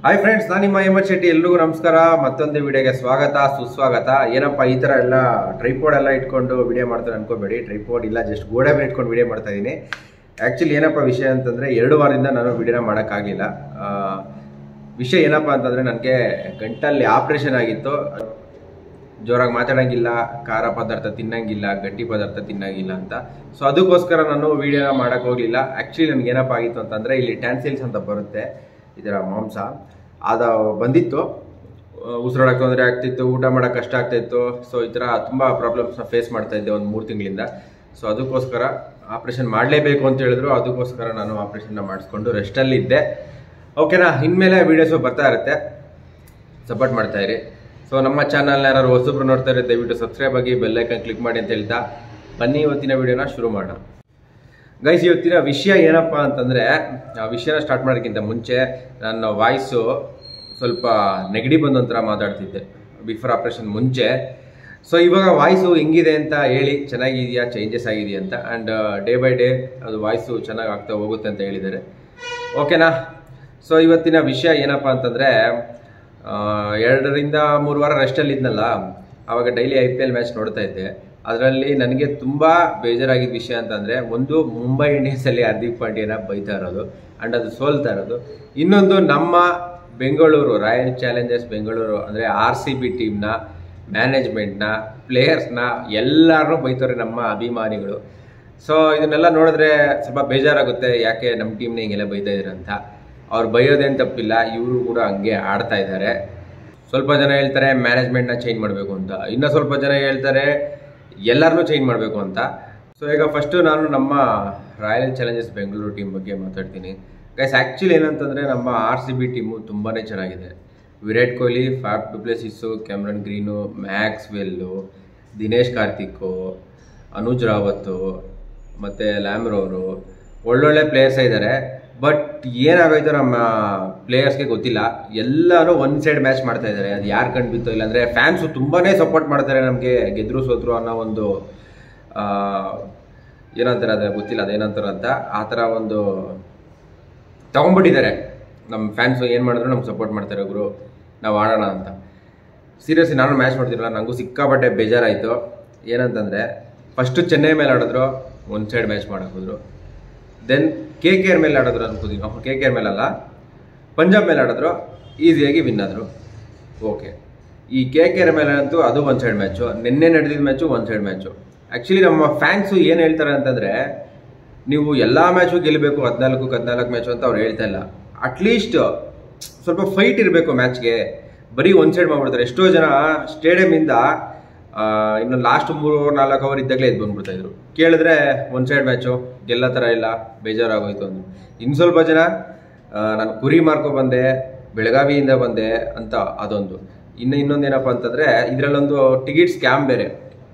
Hi friends, ನಾನು ನಿಮ್ಮ ಹೇಮಂತ್ ಶೆಟ್ಟಿ. ಎಲ್ರಿಗೂ ನಮಸ್ಕಾರ. ಮತ್ತೊಂದು ವಿಡಿಯೋಗೆ ಸ್ವಾಗತ ಸುಸ್ವಾಗತ. ಏನಪ್ಪ ಈ ಥರ ಎಲ್ಲ ಟ್ರೈಪೋಡ್ ಎಲ್ಲ ಇಟ್ಕೊಂಡು ವಿಡಿಯೋ ಮಾಡ್ತಾರೆ ಅನ್ಕೋಬೇಡಿ. ಟ್ರೈಪೋಡ್ ಇಲ್ಲ, ಜಸ್ಟ್ ಗೋಡೆ ಮೇಲೆ ಇಟ್ಕೊಂಡು ವಿಡಿಯೋ ಮಾಡ್ತಾ ಇದ್ದೀನಿ. ಆ್ಯಕ್ಚುಲಿ ಏನಪ್ಪ ವಿಷಯ ಅಂತಂದರೆ 2 ವಾರದಿಂದ ನಾನು ವಿಡಿಯೋನ ಮಾಡೋಕ್ಕಾಗಲಿಲ್ಲ. ವಿಷಯ ಏನಪ್ಪ ಅಂತಂದರೆ ನನಗೆ ಗಂಟಲ್ಲಿ ಆಪ್ರೇಷನ್ ಆಗಿತ್ತು. ಜೋರಾಗಿ ಮಾತಾಡೋಂಗಿಲ್ಲ, ಖಾರ ಪದಾರ್ಥ ತಿನ್ನಂಗಿಲ್ಲ, ಗಟ್ಟಿ ಪದಾರ್ಥ ತಿನ್ನಂಗಿಲ್ಲ ಅಂತ. ಸೊ ಅದಕ್ಕೋಸ್ಕರ ನಾನು ವಿಡಿಯೋನ ಮಾಡೋಕ್ಕೆ ಹೋಗಲಿಲ್ಲ. ಆ್ಯಕ್ಚುಲಿ ನನಗೆ ಏನಪ್ಪ ಆಗಿತ್ತು ಅಂತಂದರೆ ಇಲ್ಲಿ ಟ್ಯಾನ್ಸಿಲ್ಸ್ ಅಂತ ಬರುತ್ತೆ, ಇದರ ಮಾಂಸ ಅದು ಬಂದಿತ್ತು. ಉಸಿರಾಡೋಕೆ ತೊಂದರೆ ಆಗ್ತಿತ್ತು, ಊಟ ಮಾಡೋಕ್ಕೆ ಕಷ್ಟ ಆಗ್ತಾಯಿತ್ತು. ಸೊ ಈ ಥರ ತುಂಬ ಪ್ರಾಬ್ಲಮ್ಸ್ನ ಫೇಸ್ ಮಾಡ್ತಾ ಇದ್ದೆ ಒಂದು 3 ತಿಂಗಳಿಂದ. ಸೊ ಅದಕ್ಕೋಸ್ಕರ ಆಪ್ರೇಷನ್ ಮಾಡಲೇಬೇಕು ಅಂತ ಹೇಳಿದ್ರು. ಅದಕ್ಕೋಸ್ಕರ ನಾನು ಆಪ್ರೇಷನ್ನ ಮಾಡಿಸ್ಕೊಂಡು ರೆಸ್ಟಲ್ಲಿದ್ದೆ. ಓಕೆನಾ, ಇನ್ಮೇಲೆ ವೀಡಿಯೋಸು ಬರ್ತಾ ಇರುತ್ತೆ, ಸಪೋರ್ಟ್ ಮಾಡ್ತಾಯಿರಿ. ಸೊ ನಮ್ಮ ಚಾನಲ್ನ ಯಾರು ಹೊಸಬ್ರು ನೋಡ್ತಾ ಇರೋ ದಯವಿಟ್ಟು ಸಬ್ಸ್ಕ್ರೈಬ್ ಆಗಿ ಬೆಲ್ ಐಕನ್ ಕ್ಲಿಕ್ ಮಾಡಿ ಅಂತ ಹೇಳ್ತಾ ಬನ್ನಿ ಇವತ್ತಿನ ವಿಡಿಯೋನ ಶುರು ಮಾಡೋಣ. ಗೈಸ್, ಇವತ್ತಿನ ವಿಷಯ ಏನಪ್ಪ ಅಂತಂದರೆ, ಆ ವಿಷಯನ ಸ್ಟಾರ್ಟ್ ಮಾಡೋಕ್ಕಿಂತ ಮುಂಚೆ ನನ್ನ ವಾಯ್ಸು ಸ್ವಲ್ಪ ನೆಗಡಿ ಬಂದೊಂಥರ ಮಾತಾಡ್ತಿದ್ದೆ ಬಿಫೋರ್ ಆಪ್ರೇಷನ್ ಮುಂಚೆ. ಸೊ ಇವಾಗ ವಾಯ್ಸು ಹೆಂಗಿದೆ ಅಂತ ಹೇಳಿ, ಚೆನ್ನಾಗಿದೆಯಾ, ಚೇಂಜಸ್ ಆಗಿದೆಯಾ ಅಂತ. ಆ್ಯಂಡ್ ಡೇ ಬೈ ಡೇ ಅದು ವಾಯ್ಸು ಚೆನ್ನಾಗಿ ಆಗ್ತಾ ಹೋಗುತ್ತೆ ಅಂತ ಹೇಳಿದ್ದಾರೆ. ಓಕೆನಾ. ಸೊ ಇವತ್ತಿನ ವಿಷಯ ಏನಪ್ಪ ಅಂತಂದರೆ, 2 ರಿಂದ 3 ವಾರ ರೆಸ್ಟಲ್ಲಿ ಇದ್ನಲ್ಲ, ಆವಾಗ ಡೈಲಿ IPL ಮ್ಯಾಚ್ ನೋಡ್ತಾ ಇದ್ದೆ. ಅದರಲ್ಲಿ ನನಗೆ ತುಂಬ ಬೇಜಾರಾಗಿದ್ದ ವಿಷಯ ಅಂತಂದರೆ, ಒಂದು ಮುಂಬೈ ಇಂಡಿಯನ್ಸಲ್ಲಿ ಹಾರ್ದಿಕ್ ಪಾಂಡ್ಯನ ಬೈತಾ ಇರೋದು ಆ್ಯಂಡ್ ಅದು ಸೋಲ್ತಾ ಇರೋದು. ಇನ್ನೊಂದು ನಮ್ಮ ಬೆಂಗಳೂರು ರಾಯಲ್ ಚಾಲೆಂಜರ್ಸ್ ಬೆಂಗಳೂರು ಅಂದರೆ RCB ಟೀಮ್ನ ಮ್ಯಾನೇಜ್ಮೆಂಟ್ನ, ಪ್ಲೇಯರ್ಸ್ನ ಎಲ್ಲರೂ ಬೈತಾರೆ ನಮ್ಮ ಅಭಿಮಾನಿಗಳು. ಸೊ ಇದನ್ನೆಲ್ಲ ನೋಡಿದ್ರೆ ಸ್ವಲ್ಪ ಬೇಜಾರಾಗುತ್ತೆ, ಯಾಕೆ ನಮ್ಮ ಟೀಮ್ನ ಹಿಂಗೆಲ್ಲ ಬೈತಾ ಇದ್ದಾರೆ ಅಂತ. ಅವ್ರು ಬೈಯೋದೇನು ತಪ್ಪಿಲ್ಲ, ಇವರು ಕೂಡ ಹಂಗೆ ಆಡ್ತಾ ಇದ್ದಾರೆ. ಸ್ವಲ್ಪ ಜನ ಹೇಳ್ತಾರೆ ಮ್ಯಾನೇಜ್ಮೆಂಟ್ನ ಚೇಂಜ್ ಮಾಡಬೇಕು ಅಂತ, ಇನ್ನೂ ಸ್ವಲ್ಪ ಜನ ಹೇಳ್ತಾರೆ ಎಲ್ಲರನ್ನೂ ಚೇಂಜ್ ಮಾಡಬೇಕು ಅಂತ. ಸೊ ಈಗ ಫಸ್ಟು ನಾನು ನಮ್ಮ ರಾಯಲ್ ಚಾಲೆಂಜರ್ಸ್ ಬೆಂಗಳೂರು ಟೀಮ್ ಬಗ್ಗೆ ಮಾತಾಡ್ತೀನಿ. ಗೈಸ್, ಆ್ಯಕ್ಚುಲಿ ಏನಂತಂದರೆ ನಮ್ಮ RCB ಟೀಮು ತುಂಬಾ ಚೆನ್ನಾಗಿದೆ. Virat Kohli, Faf du Plessis, Cameron Green, Maxwell, Dinesh Karthik, Anuj Rawat ಮತ್ತು ಲ್ಯಾಮ್ರೋರು ಒಳ್ಳೊಳ್ಳೆ ಪ್ಲೇಯರ್ಸ್ ಇದ್ದಾರೆ. ಬಟ್ ಏನಾಗೋಯ್ತು ನಮ್ಮ ಪ್ಲೇಯರ್ಸ್ಗೆ ಗೊತ್ತಿಲ್ಲ, ಎಲ್ಲರೂ ಒನ್ ಸೈಡ್ ಮ್ಯಾಚ್ ಮಾಡ್ತಾ ಇದ್ದಾರೆ. ಅದು ಯಾರು ಕಂಡು ಬಿತ್ತೋ, ಇಲ್ಲಾಂದರೆ ಫ್ಯಾನ್ಸು ತುಂಬಾ ಸಪೋರ್ಟ್ ಮಾಡ್ತಾರೆ ನಮಗೆ, ಗೆದ್ರು ಸೋತ್ರು ಅನ್ನೋ ಒಂದು ಏನಂತಾರೆ ಅದೇ ಗೊತ್ತಿಲ್ಲ, ಅದೇನಂತಾರೆ ಅಂತ, ಆ ಥರ ಒಂದು ತೊಗೊಂಡ್ಬಿಟ್ಟಿದ್ದಾರೆ. ನಮ್ಮ ಫ್ಯಾನ್ಸು ಏನು ಮಾಡಿದ್ರು ನಮ್ಗೆ ಸಪೋರ್ಟ್ ಮಾಡ್ತಾರೆ, ಗುರು ನಾವು ಆಡೋಣ ಅಂತ. ಸೀರಿಯಸ್ಲಿ ನಾನು ಮ್ಯಾಚ್ ನೋಡ್ತಿರಲ್ಲ, ನನಗೂ ಸಿಕ್ಕಾಪಟ್ಟೆ ಬೇಜಾರಾಯಿತು. ಏನಂತಂದರೆ, ಫಸ್ಟು ಚೆನ್ನೈ ಮೇಲೆ ಆಡಿದ್ರು, ಒನ್ ಸೈಡ್ ಮ್ಯಾಚ್ ಮಾಡೋಕೆ ಹೋದ್ರು. ದೆನ್ KKR ಮೇಲೆ ಆಡಿದ್ರು ಅನ್ಕೋತೀನಿ, KKR ಮೇಲಲ್ಲ, ಪಂಜಾಬ್ ಮೇಲೆ ಆಡಿದ್ರು, ಈಸಿಯಾಗಿ ವಿನ್ ಆದರು. ಓಕೆ, ಈ KKR ಮೇಲೆ ಅಂತೂ ಅದು ಒನ್ ಸೈಡ್ ಮ್ಯಾಚು. ನಿನ್ನೆ ನಡೆದಿದ್ದ match one side match. Actually ನಮ್ಮ ಫ್ಯಾನ್ಸು ಏನು ಹೇಳ್ತಾರೆ ಅಂತಂದರೆ, ನೀವು ಎಲ್ಲ ಮ್ಯಾಚು ಗೆಲ್ಲಬೇಕು, 14 ಮ್ಯಾಚು ಅಂತ ಅವ್ರು ಹೇಳ್ತಾ ಇಲ್ಲ. ಅಟ್ಲೀಸ್ಟ್ ಸ್ವಲ್ಪ ಫೈಟ್ ಇರಬೇಕು ಮ್ಯಾಚ್ಗೆ. ಬರೀ ಒನ್ ಸೈಡ್ ಮಾಡ್ಬಿಡ್ತಾರೆ. ಎಷ್ಟೋ ಜನ ಸ್ಟೇಡಿಯಮಿಂದ ಇನ್ನು ಲಾಸ್ಟ್ 3-4 ಅವರ್ ಇದ್ದಾಗಲೇ ಎದ್ದು ಬಂದ್ಬಿಡ್ತಾಯಿದ್ರು. ಕೇಳಿದ್ರೆ ಒನ್ ಸೈಡ್ ಮ್ಯಾಚು, ಗೆಲ್ಲೋ ಥರ ಇಲ್ಲ, ಬೇಜಾರಾಗೋಯ್ತು ಅಂದರು. ಇನ್ನು ಸ್ವಲ್ಪ ಜನ ನಾನು ಕುರಿ ಮಾರ್ಕೊ ಬಂದೆ, ಬೆಳಗಾವಿಯಿಂದ ಬಂದೆ ಅಂತ ಅದೊಂದು. ಇನ್ನೊಂದೇನಪ್ಪ ಅಂತಂದರೆ, ಇದರಲ್ಲೊಂದು ಟಿಕೆಟ್ ಸ್ಕ್ಯಾಮ್ ಬೇರೆ.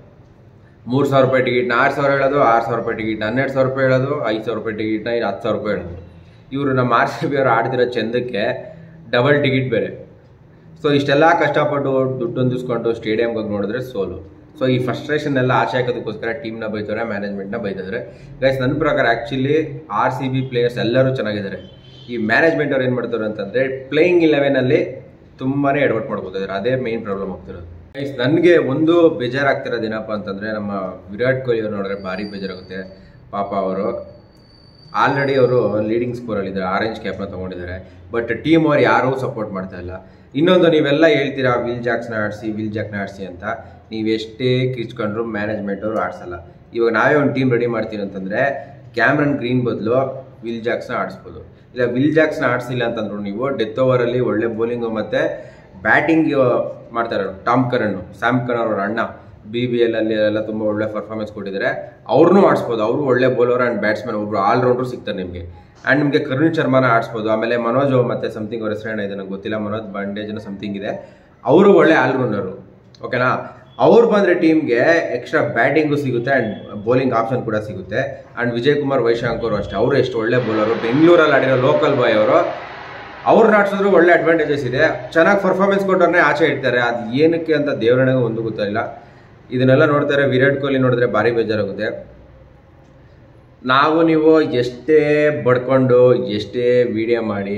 3,000 ರೂಪಾಯಿ ಟಿಕೆಟ್ನ 6,000 ಹೇಳೋದು, 6,000 ರೂಪಾಯಿ ಟಿಕೆಟ್ನ 12,000 ರೂಪಾಯಿ ಹೇಳೋದು, 5,000 ರೂಪಾಯಿ ಟಿಕೆಟ್ನ 10,000 ರೂಪಾಯಿ ಹೇಳೋದು. ಇವರು ನಮ್ಮ RCB ಅವರು ಆಡ್ತಿರೋ ಚಂದಕ್ಕೆ ಡಬಲ್ ಟಿಕೆಟ್ ಬೇರೆ. ಸೊ ಇಷ್ಟೆಲ್ಲ ಕಷ್ಟಪಟ್ಟು ದುಡ್ಡು ಹೊಂದಿಸ್ಕೊಂಡು ಸ್ಟೇಡಿಯಮ್ಗೆ ಹೋಗಿ ನೋಡಿದ್ರೆ ಸೋಲು. ಸೊ ಈ ಫ್ರಸ್ಟ್ರೇಷನ್ ಎಲ್ಲ ಆಚೆ ಹಾಕೋದಕ್ಕೋಸ್ಕರ ಟೀಮ್ನ ಬೈತಾರೆ, ಮ್ಯಾನೇಜ್ಮೆಂಟ್ನ ಬೈತಿದ್ದಾರೆ. ಗೈಸ್, ನನ್ನ ಪ್ರಕಾರ ಆ್ಯಕ್ಚುಲಿ RCB ಪ್ಲೇಯರ್ಸ್ ಎಲ್ಲರೂ ಚೆನ್ನಾಗಿದ್ದಾರೆ. ಈ ಮ್ಯಾನೇಜ್ಮೆಂಟ್ ಅವ್ರು ಏನು ಮಾಡ್ತಾರೆ ಅಂತಂದರೆ, ಪ್ಲೇಯಿಂಗ್ 11ಅಲ್ಲಿ ತುಂಬಾ ಎಡವಟ್ ಮಾಡ್ಕೋತಿದ್ದಾರೆ. ಅದೇ ಮೇನ್ ಪ್ರಾಬ್ಲಮ್ ಆಗ್ತಿರೋದು. ಗೈಸ್, ನನಗೆ ಒಂದು ಬೇಜಾರಾಗ್ತಿರೋದು ಏನಪ್ಪ ಅಂತಂದರೆ, ನಮ್ಮ ವಿರಾಟ್ ಕೊಹ್ಲಿ ಅವ್ರು ನೋಡಿದ್ರೆ ಭಾರಿ ಬೇಜಾರಾಗುತ್ತೆ. ಪಾಪ ಅವರು ಆಲ್ರೆಡಿ ಅವರು ಲೀಡಿಂಗ್ ಸ್ಕೋರಲ್ಲಿದ್ದಾರೆ, ಆರೆಂಜ್ ಕ್ಯಾಪ್ನ ತೊಗೊಂಡಿದ್ದಾರೆ. ಬಟ್ ಟೀಮ್ ಅವ್ರು ಯಾರೂ ಸಪೋರ್ಟ್ ಮಾಡ್ತಾ ಇಲ್ಲ. ಇನ್ನೊಂದು, ನೀವೆಲ್ಲ ಹೇಳ್ತೀರಾ ವಿಲ್ ಜಾಕ್ನ ಆಡಿಸಿ ಅಂತ. ನೀವೆಷ್ಟೇ ಕಿಚ್ಕೊಂಡ್ರು ಮ್ಯಾನೇಜ್ಮೆಂಟ್ ಅವರು ಆಡಿಸಲ್ಲ. ಇವಾಗ ನಾವೇ ಒಂದು ಟೀಮ್ ರೆಡಿ ಮಾಡ್ತೀವಿ ಅಂತಂದರೆ, ಕ್ಯಾಮ್ರನ್ ಗ್ರೀನ್ ಬದಲು ವಿಲ್ ಜಾಕ್ಸ್ನ ಆಡಿಸ್ಬೋದು. ಇಲ್ಲ ವಿಲ್ ಜಾಕ್ಸ್ನ ಆಡಿಸಿಲ್ಲ ಅಂತಂದ್ರು ನೀವು ಡೆತ್ ಓವರಲ್ಲಿ ಒಳ್ಳೆ ಬೌಲಿಂಗು ಮತ್ತು ಬ್ಯಾಟಿಂಗ್ ಮಾಡ್ತಾರೆ. ಸ್ಯಾಮ್ ಕರ್ನ್ ಅವ್ರ ಅಣ್ಣ BBL ಅಲ್ಲಿ ಎಲ್ಲ ತುಂಬ ಒಳ್ಳೆ ಪರ್ಫಾರ್ಮೆನ್ಸ್ ಕೊಟ್ಟಿದ್ದಾರೆ. ಅವ್ರನ್ನೂ ಆಡಿಸ್ಬೋದು. ಅವರು ಒಳ್ಳೆ ಬೌಲರ್ ಆ್ಯಂಡ್ ಬ್ಯಾಟ್ಸ್ಮನ್, ಒಬ್ಬರು ಆಲ್ರೌಂಡ್ರು ಸಿಗ್ತಾರೆ ನಿಮಗೆ. ಆ್ಯಂಡ್ ನಿಮಗೆ ಕರುಣ್ ಶರ್ಮಾನ ಆಡಿಸ್ಬೋದು. ಆಮೇಲೆ ಮನೋಜ್ ಮತ್ತು ಸಮಥಿಂಗ್ ಅವ್ರ ಹೆಸರೇನ ಇದೆ ನನಗೆ ಗೊತ್ತಿಲ್ಲ, ಮನೋಜ್ ಬಾಂಡೇಜ್ನ ಸಮಥಿಂಗ್ ಇದೆ, ಅವರು ಒಳ್ಳೆ ಆಲ್ರೌಂಡರು. ಓಕೆನಾ. ಅವ್ರು ಬಂದರೆ ಟೀಮ್ಗೆ ಎಕ್ಸ್ಟ್ರಾ ಬ್ಯಾಟಿಂಗು ಸಿಗುತ್ತೆ ಆ್ಯಂಡ್ ಬೌಲಿಂಗ್ ಆಪ್ಷನ್ ಕೂಡ ಸಿಗುತ್ತೆ. ಆ್ಯಂಡ್ ವಿಜಯ್ ಕುಮಾರ್ ವೈಶಾಂಕ್ ಅವರು ಅಷ್ಟೇ, ಅವರು ಎಷ್ಟು ಒಳ್ಳೆ ಬೌಲರು. ಬೆಂಗಳೂರಲ್ಲಿ ಆಡಿರೋ ಲೋಕಲ್ ಬಾಯ್ ಅವರು, ಅವ್ರನ್ನ ಆಡಿಸಿದ್ರು ಒಳ್ಳೆ ಅಡ್ವಾಂಟೇಜಸ್ ಇದೆ. ಚೆನ್ನಾಗಿ ಪರ್ಫಾರ್ಮೆನ್ಸ್ ಕೊಟ್ಟವ್ರನ್ನೇ ಆಚೆ ಇಡ್ತಾರೆ. ಅದು ಏನಕ್ಕೆ ಅಂತ ದೇವರನಿಗೆ ಒಂದು ಗೊತ್ತಿಲ್ಲ. ಇದನ್ನೆಲ್ಲ ನೋಡ್ತಾರೆ. ವಿರಾಟ್ ಕೊಹ್ಲಿ ನೋಡಿದ್ರೆ ಭಾರಿ ಬೇಜಾರಾಗುತ್ತೆ. ನಾವು ನೀವು ಎಷ್ಟೇ ಬಡ್ಕೊಂಡು ಎಷ್ಟೇ ವಿಡಿಯೋ ಮಾಡಿ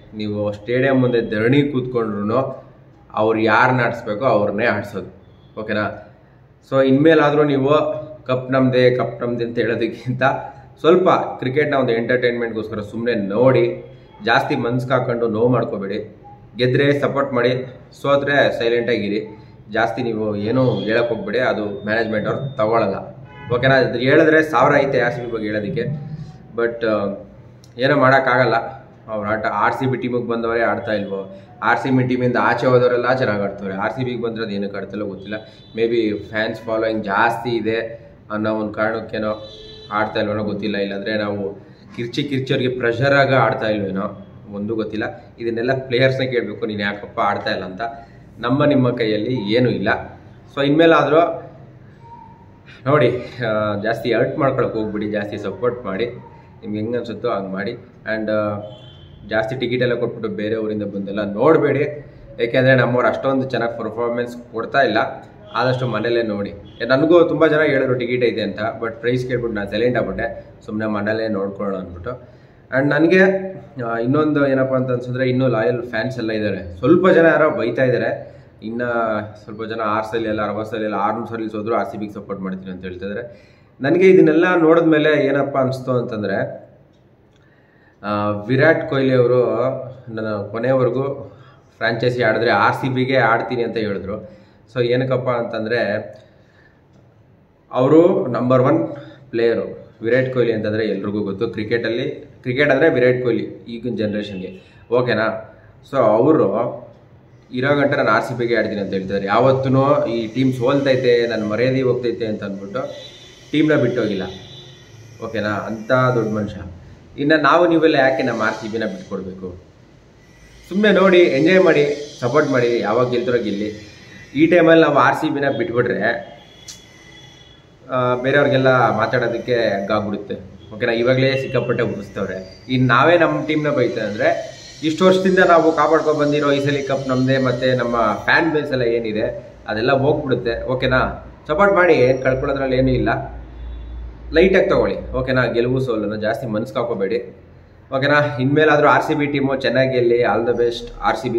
ನೀವು ಸ್ಟೇಡಿಯಂ ಮುಂದೆ ಧರಣಿ ಕೂತ್ಕೊಂಡ್ರು ಅವ್ರು ಯಾರನ್ನ ಆಡಿಸ್ಬೇಕೋ ಅವ್ರನ್ನೇ ಆಡಿಸೋದು, ಓಕೆನಾ. ಸೊ ಇನ್ಮೇಲಾದರೂ ನೀವು ಕಪ್ ನಮ್ಮದೇ ಅಂತ ಹೇಳೋದಕ್ಕಿಂತ ಸ್ವಲ್ಪ ಕ್ರಿಕೆಟ್ನ ಒಂದು ಎಂಟರ್ಟೈನ್ಮೆಂಟ್ಗೋಸ್ಕರ ಸುಮ್ಮನೆ ನೋಡಿ, ಜಾಸ್ತಿ ಮನ್ಸಿಗೆ ಹಾಕೊಂಡು ನೋವು ಮಾಡ್ಕೋಬೇಡಿ. ಗೆದ್ದರೆ ಸಪೋರ್ಟ್ ಮಾಡಿ, ಸೋತ್ರೆ ಸೈಲೆಂಟಾಗಿರಿ. ಜಾಸ್ತಿ ನೀವು ಏನೂ ಹೇಳಕ್ಕೆ ಹೋಗ್ಬೇಡಿ, ಅದು ಮ್ಯಾನೇಜ್ಮೆಂಟ್ ಅವ್ರು ತಗೊಳ್ಳಲ್ಲ, ಓಕೆನಾ. ಅದು ಹೇಳಿದ್ರೆ 1000 ಐತೆ RCB ಬಗ್ಗೆ ಹೇಳೋದಕ್ಕೆ, ಬಟ್ ಏನೋ ಮಾಡೋಕ್ಕಾಗಲ್ಲ. ಅವ್ರು RCB ಟೀಮಿಗೆ ಬಂದವರೇ ಆಡ್ತಾ ಇಲ್ವೋ, RCB ಟೀಮಿಂದ ಆಚೆ ಹೋದವರೆಲ್ಲ ಚೆನ್ನಾಗಿ ಆಡ್ತವ್ರೆ, RCBಗೆ ಬಂದಿರೋದು ಏನಕ್ಕೆ ಆಡ್ತಲ್ಲೋ ಗೊತ್ತಿಲ್ಲ. ಮೇ ಬಿ ಫ್ಯಾನ್ಸ್ ಫಾಲೋಯಿಂಗ್ ಜಾಸ್ತಿ ಇದೆ ಅನ್ನೋ ಒಂದು ಕಾರಣಕ್ಕೇನೋ ಆಡ್ತಾ ಇಲ್ವೇನೋ ಗೊತ್ತಿಲ್ಲ, ಇಲ್ಲಾಂದರೆ ನಾವು ಕಿರ್ಚಿಯವ್ರಿಗೆ ಪ್ರೆಷರಾಗ ಆಡ್ತಾ ಇಲ್ವೇನೋ ಒಂದು ಗೊತ್ತಿಲ್ಲ. ಇದನ್ನೆಲ್ಲ ಪ್ಲೇಯರ್ಸ್ನ ಕೇಳಬೇಕು, ನೀನು ಯಾಕಪ್ಪ ಆಡ್ತಾ ಇಲ್ಲ ಅಂತ. ನಿಮ್ಮ ಕೈಯಲ್ಲಿ ಏನೂ ಇಲ್ಲ. ಸೊ ಇನ್ಮೇಲಾದರೂ ನೋಡಿ, ಜಾಸ್ತಿ ಹರ್ಟ್ ಮಾಡ್ಕೊಳಕ್ಕೆ ಹೋಗ್ಬಿಡಿ, ಜಾಸ್ತಿ ಸಪೋರ್ಟ್ ಮಾಡಿ, ನಿಮ್ಗೆ ಹೆಂಗೆ ಅನ್ಸುತ್ತೋ ಹಂಗೆ ಮಾಡಿ. ಆ್ಯಂಡ್ ಜಾಸ್ತಿ ಟಿಕೆಟ್ ಎಲ್ಲ ಕೊಟ್ಬಿಟ್ಟು ಬೇರೆ ಊರಿಂದ ಬಂದೆಲ್ಲ ನೋಡಬೇಡಿ, ಏಕೆಂದರೆ ನಮ್ಮವ್ರು ಅಷ್ಟೊಂದು ಚೆನ್ನಾಗಿ ಪರ್ಫಾರ್ಮೆನ್ಸ್ ಕೊಡ್ತಾ ಇಲ್ಲ. ಆದಷ್ಟು ಮನೇಲೇ ನೋಡಿ. ನನಗೂ ತುಂಬ ಜನ ಹೇಳಿದ್ರು ಟಿಕೆಟ್ ಐತೆ ಅಂತ, ಬಟ್ ಪ್ರೈಸ್ ಕೇಳ್ಬಿಟ್ಟು ನಾನು ಸೈಲೆಂಟ್ ಆಗ್ಬಿಟ್ಟೆ, ಸುಮ್ಮನೆ ಮನೇಲೇ ನೋಡ್ಕೊಳ್ಳೋಣ ಅಂದ್ಬಿಟ್ಟು. ಆ್ಯಂಡ್ ನನಗೆ ಇನ್ನೊಂದು ಏನಪ್ಪ ಅಂತ ಅನ್ಸಿದ್ರೆ, ಇನ್ನೂ ಲಾಯಲ್ ಫ್ಯಾನ್ಸ್ ಎಲ್ಲ ಇದ್ದಾರೆ. ಸ್ವಲ್ಪ ಜನ ಯಾರೋ ಬೈತಾ ಇದ್ದಾರೆ, ಇನ್ನು ಸ್ವಲ್ಪ ಜನ 6 ಸಲ ಎಲ್ಲ 60 ಸಲ ಎಲ್ಲ 6 ಸಲ ಸೋದ್ರು RCBಗೆ ಸಪೋರ್ಟ್ ಮಾಡ್ತೀನಿ ಅಂತ ಹೇಳ್ತಿದ್ದಾರೆ. ನನಗೆ ಇದನ್ನೆಲ್ಲ ನೋಡಿದ್ಮೇಲೆ ಏನಪ್ಪ ಅನಿಸ್ತು ಅಂತಂದರೆ, ವಿರಾಟ್ ಕೊಹ್ಲಿ ಅವರು ನನ್ನ ಕೊನೆಯವರೆಗೂ ಫ್ರಾಂಚೈಸಿ ಆಡಿದ್ರೆ RCBಗೆ ಆಡ್ತೀನಿ ಅಂತ ಹೇಳಿದ್ರು. ಸೊ ಏನಕ್ಕಪ್ಪ ಅಂತಂದರೆ, ಅವರು ನಂಬರ್ 1 ಪ್ಲೇಯರು ವಿರಾಟ್ ಕೊಹ್ಲಿ ಅಂತಂದರೆ ಎಲ್ರಿಗೂ ಗೊತ್ತು. ಕ್ರಿಕೆಟ್ ಅಂದರೆ ವಿರಾಟ್ ಕೊಹ್ಲಿ ಈಗಿನ ಜನ್ರೇಷನ್ಗೆ, ಓಕೆನಾ. ಸೊ ಅವರು ಇರೋ ಗಂಟೆ ನಾನು RCBಗೆ ಆಡ್ತೀನಿ ಅಂತ ಹೇಳ್ತಿದ್ದಾರೆ. ಯಾವತ್ತೂ ಈ ಟೀಮ್ ಸೋಲ್ತೈತೆ, ನನ್ನ ಮರ್ಯಾದೆ ಹೋಗ್ತೈತೆ ಅಂತ ಅಂದ್ಬಿಟ್ಟು ಟೀಮ್ನ ಬಿಟ್ಟೋಗಿಲ್ಲ, ಓಕೆನಾ. ಅಂಥ ದೊಡ್ಡ ಮನುಷ್ಯ. ಇನ್ನು ನೀವೆಲ್ಲ ಯಾಕೆ ನಮ್ಮ RCBನ ಬಿಟ್ಕೊಡ್ಬೇಕು? ಸುಮ್ಮನೆ ನೋಡಿ, ಎಂಜಾಯ್ ಮಾಡಿ, ಸಪೋರ್ಟ್ ಮಾಡಿ, ಯಾವಾಗ ಗೆಲ್ತಿರೋ ಗೆಲ್ಲಿ. ಈ ಟೈಮಲ್ಲಿ ನಾವು RCBನ ಬಿಟ್ಬಿಟ್ರೆ ಬೇರೆಯವ್ರಿಗೆಲ್ಲ ಮಾತಾಡೋದಕ್ಕೆ ಆಗ್ಬಿಡುತ್ತೆ, ಓಕೆನಾ. ಇವಾಗಲೇ ಸಿಕ್ಕಾಪಟ್ಟೆ ಉಳಿಸ್ತವ್ರೆ. ಇನ್ನು ನಾವೇ ನಮ್ಮ ಟೀಮ್ನ ಬೈತೆ ಅಂದರೆ, ಇಷ್ಟು ವರ್ಷದಿಂದ ನಾವು ಕಾಪಾಡ್ಕೊಂಡು ಬಂದಿರೋ ಈ ಸಲ ಕಪ್ ನಮ್ಮದೇ, ಮತ್ತು ನಮ್ಮ ಫ್ಯಾನ್ ಬೇಸ್ ಎಲ್ಲ ಏನಿದೆ ಅದೆಲ್ಲ ಹೋಗ್ಬಿಡುತ್ತೆ, ಓಕೆನಾ. ಸಪೋರ್ಟ್ ಮಾಡಿ, ಏನು ಕಳ್ಕೊಳ್ಳೋದ್ರಲ್ಲಿ ಏನೂ ಇಲ್ಲ, ಲೈಟಾಗಿ ತೊಗೊಳ್ಳಿ, ಓಕೆನಾ. ಗೆಲುವು ಸೋಲನ್ನು ಜಾಸ್ತಿ ಮನ್ಸಿಗೆ ಹಾಕೋಬೇಡಿ, ಓಕೆನಾ. ಇನ್ಮೇಲಾದರೂ RCB ಟೀಮು ಚೆನ್ನಾಗಿ ಗೆಲ್ಲಿ. All the best RCB.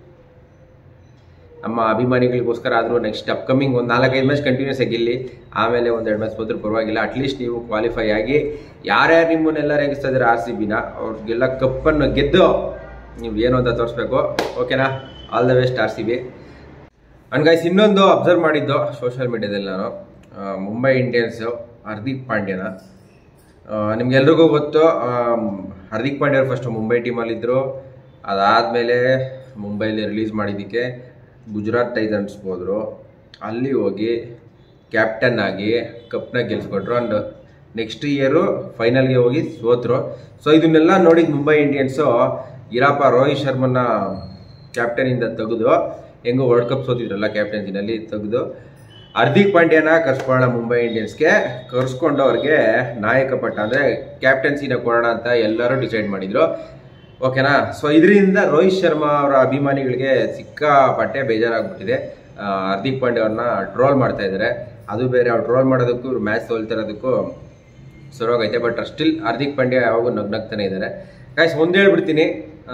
ನಮ್ಮ ಅಭಿಮಾನಿಗಳಿಗೋಸ್ಕರ ಆದರೂ ನೆಕ್ಸ್ಟ್ ಅಪ್ಕಮಿಂಗ್ ಒಂದು 4-5 ಮ್ಯಾಚ್ ಕಂಟಿನ್ಯೂಸ್ ಆಗಿ ಗೆಲ್ಲಿ. ಆಮೇಲೆ 1-2 ಮ್ಯಾಚ್ ಹೋದ್ರೂ ಪರವಾಗಿಲ್ಲ. ಅಟ್ಲೀಸ್ಟ್ ನೀವು ಕ್ವಾಲಿಫೈ ಆಗಿ, ಯಾರ್ಯಾರು ನಿಮ್ಮನ್ನೆಲ್ಲ ರೇಗಿಸ್ತಾ ಇದ್ದಾರೆ RCBನ, ಅವ್ರಿಗೆಲ್ಲ ಕಪ್ಪನ್ನು ಗೆದ್ದು ನೀವು ಏನು ಅಂತ ತೋರಿಸ್ಬೇಕು, ಓಕೆನಾ. All the best RCB. And guys, ಇನ್ನೊಂದು ಅಬ್ಸರ್ವ್ ಮಾಡಿದ್ದು ಸೋಷಿಯಲ್ ಮೀಡಿಯಾದಲ್ಲಿ ನಾನು, ಮುಂಬೈ ಇಂಡಿಯನ್ಸು ಹಾರ್ದಿಕ್ ಪಾಂಡ್ಯನ, ನಿಮ್ಗೆಲ್ರಿಗೂ ಗೊತ್ತು, ಹಾರ್ದಿಕ್ ಪಾಂಡ್ಯ ಅವರು ಫಸ್ಟು ಮುಂಬೈ ಟೀಮಲ್ಲಿದ್ದರು. ಅದಾದಮೇಲೆ ಮುಂಬೈಲಿ ರಿಲೀಸ್ ಮಾಡಿದ್ದಕ್ಕೆ ಗುಜರಾತ್ ಟೈಟನ್ಸ್ ಹೋದರು. ಅಲ್ಲಿ ಹೋಗಿ ಕ್ಯಾಪ್ಟನ್ ಆಗಿ ಕಪ್ನ ಗೆಲ್ಸ್ಕೊಟ್ರು. ಆ್ಯಂಡ್ ನೆಕ್ಸ್ಟ್ ಇಯರು ಫೈನಲ್ಗೆ ಹೋಗಿ ಸೋತರು. ಸೊ ಇದನ್ನೆಲ್ಲ ನೋಡಿದ ಮುಂಬೈ ಇಂಡಿಯನ್ಸು ಇರಪ್ಪ ರೋಹಿತ್ ಶರ್ಮನ ಕ್ಯಾಪ್ಟನಿಂದ ತೆಗೆದು, ಹೆಂಗೋ ವರ್ಲ್ಡ್ ಕಪ್ ಸೋತಿದ್ರಲ್ಲ ಕ್ಯಾಪ್ಟನ್ಸಿನಲ್ಲಿ, ತೆಗೆದು ಹಾರ್ದಿಕ್ ಪಾಂಡ್ಯನ ಕರ್ಸ್ಕೊಳ್ಳೋಣ ಮುಂಬೈ ಇಂಡಿಯನ್ಸ್ಗೆ, ಕರ್ಸ್ಕೊಂಡು ಅವ್ರಿಗೆ ನಾಯಕ ಪಟ್ಟ ಅಂದರೆ ಕ್ಯಾಪ್ಟನ್ಸಿನ ಕೊಡೋಣ ಅಂತ ಎಲ್ಲರೂ ಡಿಸೈಡ್ ಮಾಡಿದರು, ಓಕೆನಾ. ಸೊ ಇದರಿಂದ ರೋಹಿತ್ ಶರ್ಮಾ ಅವರ ಅಭಿಮಾನಿಗಳಿಗೆ ಸಿಕ್ಕಾಪಟ್ಟೆ ಬೇಜಾರಾಗ್ಬಿಟ್ಟಿದೆ. ಹಾರ್ದಿಕ್ ಪಾಂಡ್ಯ ಅವ್ರನ್ನ ಟ್ರೋಲ್ ಮಾಡ್ತಾ ಇದ್ದಾರೆ. ಅದು ಬೇರೆ, ಅವ್ರು ಟ್ರೋಲ್ ಮಾಡೋದಕ್ಕೂ ಇವ್ರು ಮ್ಯಾಚ್ ಸೋಲ್ತಿರೋದಕ್ಕೂ ಸರೋಗೈತೆ. ಬಟ್ ಸ್ಟಿಲ್ ಹಾರ್ದಿಕ್ ಪಾಂಡ್ಯ ಯಾವಾಗೂ ನಗ್ನಗ್ತಾನೆ ಇದ್ದಾರೆ. ಗೈಸ್, ಒಂದು ಹೇಳ್ಬಿಡ್ತೀನಿ,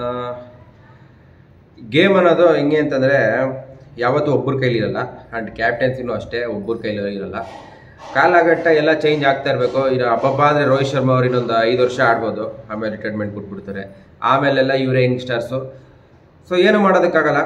ಗೇಮ್ ಅನ್ನೋದು ಹೆಂಗೆ ಅಂತಂದರೆ ಯಾವತ್ತೂ ಒಬ್ಬರ ಕೈಲಿರಲ್ಲ. ಆ್ಯಂಡ್ ಕ್ಯಾಪ್ಟನ್ಸಿನೂ ಅಷ್ಟೇ, ಒಬ್ಬರ ಕೈಲಿ ಇರಲ್ಲ. ಕಾಲಘಟ್ಟ ಎಲ್ಲ ಚೇಂಜ್ ಆಗ್ತಾ ಇರಬೇಕು. ಈಗ ಹಬ್ಬ ಆದರೆ ರೋಹಿತ್ ಶರ್ಮಾ ಅವ್ರು ಇನ್ನೊಂದು 5 ವರ್ಷ ಆಡ್ಬೋದು, ಆಮೇಲೆ ರಿಟೈರ್ಮೆಂಟ್ ಕೊಟ್ಬಿಡ್ತಾರೆ. ಆಮೇಲೆಲ್ಲ ಇವರೇ ಯಂಗ್ಸ್ಟರ್ಸು. ಸೊ ಏನು ಮಾಡೋದಕ್ಕಾಗಲ್ಲ.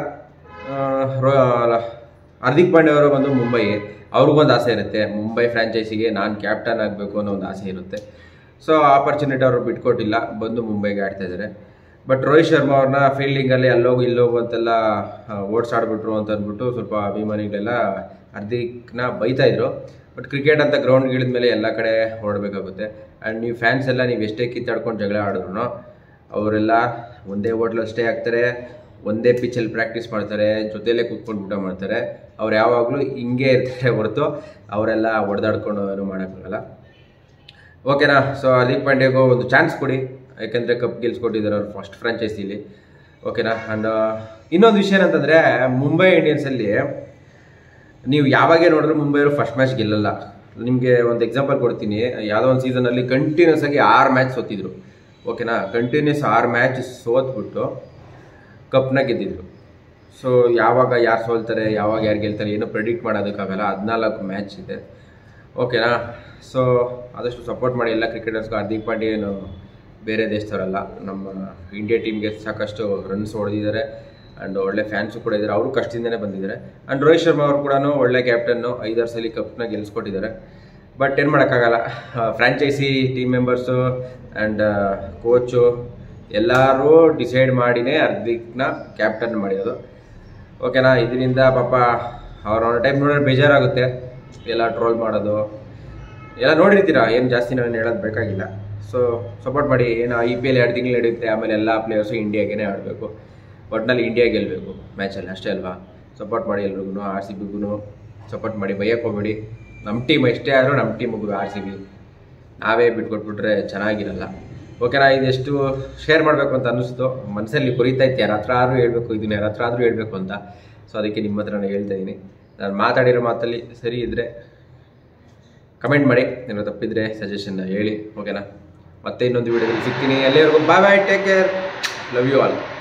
ಹಾರ್ದಿಕ್ ಪಾಂಡ್ಯ ಅವರು ಬಂದು ಮುಂಬೈ, ಅವ್ರಿಗೊಂದು ಆಸೆ ಇರುತ್ತೆ, ಮುಂಬೈ ಫ್ರಾಂಚೈಸಿಗೆ ನಾನು ಕ್ಯಾಪ್ಟನ್ ಆಗಬೇಕು ಅನ್ನೋ ಒಂದು ಆಸೆ ಇರುತ್ತೆ. ಸೊ ಆಪರ್ಚುನಿಟಿ ಅವರು ಬಿಟ್ಕೊಟ್ಟಿಲ್ಲ, ಬಂದು ಮುಂಬೈಗೆ ಆಡ್ತಾ ಇದ್ದಾರೆ. ಬಟ್ ರೋಹಿತ್ ಶರ್ಮಾ ಅವ್ರನ್ನ ಫೀಲ್ಡಿಂಗಲ್ಲಿ ಅಲ್ಲೋಗು ಇಲ್ಲೋಗು ಅಂತೆಲ್ಲ ಓಡಿಸಾಡ್ಬಿಟ್ರು ಅಂತ ಅಂದ್ಬಿಟ್ಟು ಸ್ವಲ್ಪ ಅಭಿಮಾನಿಗಳೆಲ್ಲ ಹಾರ್ದಿಕ್ನ ಬೈತಾಯಿದ್ರು. ಬಟ್ ಕ್ರಿಕೆಟ್ ಅಂತ ಗ್ರೌಂಡ್ಗಿಳಿದ ಮೇಲೆ ಎಲ್ಲ ಕಡೆ ಓಡಬೇಕಾಗುತ್ತೆ. ಆ್ಯಂಡ್ ನೀವು ಫ್ಯಾನ್ಸ್ ಎಲ್ಲ ನೀವು ಎಷ್ಟೇ ಕಿತ್ತಾಡ್ಕೊಂಡು ಜಗಳ ಆಡಿದ್ರು ಅವರೆಲ್ಲ ಒಂದೇ ಹೋಟ್ಲಲ್ಲಿ ಸ್ಟೇ ಆಗ್ತಾರೆ, ಒಂದೇ ಪಿಚ್ಚಲ್ಲಿ ಪ್ರಾಕ್ಟೀಸ್ ಮಾಡ್ತಾರೆ, ಜೊತೆಯಲ್ಲೇ ಕೂತ್ಕೊಂಡು ಊಟ ಮಾಡ್ತಾರೆ. ಅವ್ರು ಯಾವಾಗಲೂ ಹಿಂಗೆ ಇರ್ತಾರೆ ಹೊರತು ಅವರೆಲ್ಲ ಹೊಡೆದಾಡ್ಕೊಂಡು ಏನೂ ಮಾಡೋಕ್ಕಾಗಲ್ಲ, ಓಕೆನಾ. ಸೊ ಹಾರ್ದಿಕ್ ಪಾಂಡ್ಯಗೂ ಒಂದು ಚಾನ್ಸ್ ಕೊಡಿ, ಯಾಕೆಂದರೆ ಕಪ್ ಗೆಲ್ಸ್ಕೊಟ್ಟಿದ್ದಾರೆ ಅವ್ರು ಫಸ್ಟ್ ಫ್ರಾಂಚೈಸಿಲಿ, ಓಕೆನಾ. ಆ್ಯಂಡ್ ಇನ್ನೊಂದು ವಿಷಯ ಏನಂತಂದರೆ, ಮುಂಬೈ ಇಂಡಿಯನ್ಸಲ್ಲಿ ನೀವು ಯಾವಾಗೇ ನೋಡಿದ್ರು ಮುಂಬೈಯವರು ಫಸ್ಟ್ ಮ್ಯಾಚ್ ಗೆಲ್ಲಲ್ಲ. ನಿಮಗೆ ಒಂದು ಎಕ್ಸಾಂಪಲ್ ಕೊಡ್ತೀನಿ. ಯಾವುದೋ ಒಂದು ಸೀಸನಲ್ಲಿ ಕಂಟಿನ್ಯೂಸ್ ಆಗಿ 6 ಮ್ಯಾಚ್ ಸೋತಿದ್ರು, ಓಕೆನಾ. ಕಂಟಿನ್ಯೂಸ್ 6 ಮ್ಯಾಚ್ ಸೋತ್ಬಿಟ್ಟು ಕಪ್ನ ಗೆದ್ದಿದ್ರು. ಸೊ ಯಾವಾಗ ಯಾರು ಸೋಲ್ತಾರೆ, ಯಾವಾಗ ಯಾರು ಗೆಲ್ತಾರೆ ಏನೂ ಪ್ರೆಡಿಕ್ಟ್ ಮಾಡೋದಕ್ಕಾಗಲ್ಲ. 14 ಮ್ಯಾಚ್ ಇದೆ, ಓಕೆನಾ. ಸೊ ಆದಷ್ಟು ಸಪೋರ್ಟ್ ಮಾಡಿ ಎಲ್ಲ ಕ್ರಿಕೆಟರ್ಸ್ಗೂ. ಹಾರ್ದಿಕ್ ಪಾಂಡ್ಯ ಏನು ಬೇರೆ ದೇಶದವರಲ್ಲ, ನಮ್ಮ ಇಂಡಿಯಾ ಟೀಮ್ಗೆ ಸಾಕಷ್ಟು ರನ್ಸ್ ಹೊಡೆದಿದ್ದಾರೆ ಆ್ಯಂಡ್ ಒಳ್ಳೆ ಫ್ಯಾನ್ಸು ಕೂಡ ಇದ್ದಾರೆ. ಅವರು ಕಷ್ಟದಿಂದನೇ ಬಂದಿದ್ದಾರೆ. ಆ್ಯಂಡ್ ರೋಹಿತ್ ಶರ್ಮಾ ಅವರು ಕೂಡ ಒಳ್ಳೆ ಕ್ಯಾಪ್ಟನ್ನು, 5 ಸಲ ಕಪ್ನ ಗೆಲ್ಲಿಸ್ಕೊಟ್ಟಿದ್ದಾರೆ. ಬಟ್ ಏನು ಮಾಡೋಕ್ಕಾಗಲ್ಲ, franchise team members and coach ಎಲ್ಲರೂ ಡಿಸೈಡ್ ಮಾಡಿನೇ ಹಾರ್ದಿಕ್ನ ಕ್ಯಾಪ್ಟನ್ ಮಾಡಿರೋದು, ಓಕೆನಾ. ಇದರಿಂದ ಪಾಪ ಅವ್ರ ಟೈಮ್ ನೋಡಿದ್ರೆ ಬೇಜಾರಾಗುತ್ತೆ, ಎಲ್ಲ ಟ್ರೋಲ್ ಮಾಡೋದು ಎಲ್ಲ ನೋಡಿರ್ತೀರ, ಏನು ಜಾಸ್ತಿ ನಾನು ಹೇಳೋದು ಬೇಕಾಗಿಲ್ಲ. ಸೊ ಸಪೋರ್ಟ್ ಮಾಡಿ. ಏನು IPL 2 ತಿಂಗಳು ನಡೆಯುತ್ತೆ, ಆಮೇಲೆ ಎಲ್ಲ ಪ್ಲೇಯರ್ಸು ಇಂಡಿಯಾಗೇ ಆಡಬೇಕು, ಒಟ್ಟಿನಲ್ಲಿ ಇಂಡಿಯಾ ಗೆಲ್ಲಬೇಕು ಮ್ಯಾಚಲ್ಲಿ, ಅಷ್ಟೇ ಅಲ್ವಾ. ಸಪೋರ್ಟ್ ಮಾಡಿ ಎಲ್ರಿಗೂ, RCBಗೂ ಸಪೋರ್ಟ್ ಮಾಡಿ, ಬೈಯಕ್ಕೆ ಹೋಗ್ಬೇಡಿ. ನಮ್ಮ ಟೀಮ್ ಎಷ್ಟೇ ಆದರೂ ನಮ್ಮ ಟೀಮ್ ಮುಗಿದು RCB ನಾವೇ ಬಿಟ್ಕೊಟ್ಬಿಟ್ರೆ ಚೆನ್ನಾಗಿರಲ್ಲ, ಓಕೆನಾ. ಇದೆಷ್ಟು ಶೇರ್ ಮಾಡಬೇಕು ಅಂತ ಅನ್ನಿಸ್ತು, ಮನಸ್ಸಲ್ಲಿ ಕೊರಿತಾ ಇತ್ತು, ಯಾರ ಹತ್ರ ಆದರೂ ಹೇಳ್ಬೇಕು, ಇದನ್ನ ಯಾರ ಹತ್ರ ಆದರೂ ಹೇಳ್ಬೇಕು ಅಂತ. ಸೊ ಅದಕ್ಕೆ ನಿಮ್ಮ ಹತ್ರ ನಾನು ಹೇಳ್ತಾ ಇದ್ದೀನಿ. ನಾನು ಮಾತಾಡಿರೋ ಮಾತಲ್ಲಿ ಸರಿ ಇದ್ದರೆ ಕಮೆಂಟ್ ಮಾಡಿ, ಏನಾದ್ರು ತಪ್ಪಿದ್ರೆ ಸಜೆಷನ್ ಹೇಳಿ, ಓಕೆನಾ. ಮತ್ತೆ ಇನ್ನೊಂದು ವಿಡಿಯೋದಲ್ಲಿ ಸಿಗ್ತೀನಿ. ಅಲ್ಲಿವರೆಗೂ bye bye, take care, love you all.